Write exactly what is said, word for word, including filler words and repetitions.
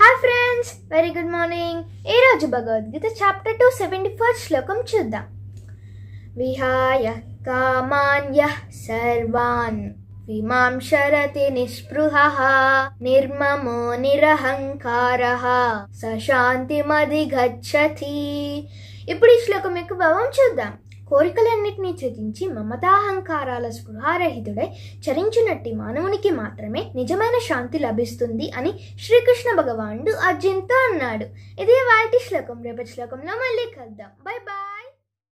Hi friends, very good morning. Ee roju Bhagavad Gita chapter two seventy-first Slokam chuddam. Vihaya kamanyah sarvan vimam sharati nispruhaha nirmamo nirahankaraha sashantimadhigacchati. ఇప్పుడు ఈ శ్లోకం యొక్క భావం చూద్దాం. కోరికలన్నిటినీ త్యజించి మమతాహంకారాల స్పృహారహితుడై చరించునట్టి మానవునికి మాత్రమే నిజమైన శాంతి లభిస్తుంది అని శ్రీకృష్ణ భగవానుడు అర్జున్తో అన్నాడు. ఇదే వాటి శ్లోకం. రేపటి శ్లోకంలో మళ్ళీ కలుద్దాం. Bye bye.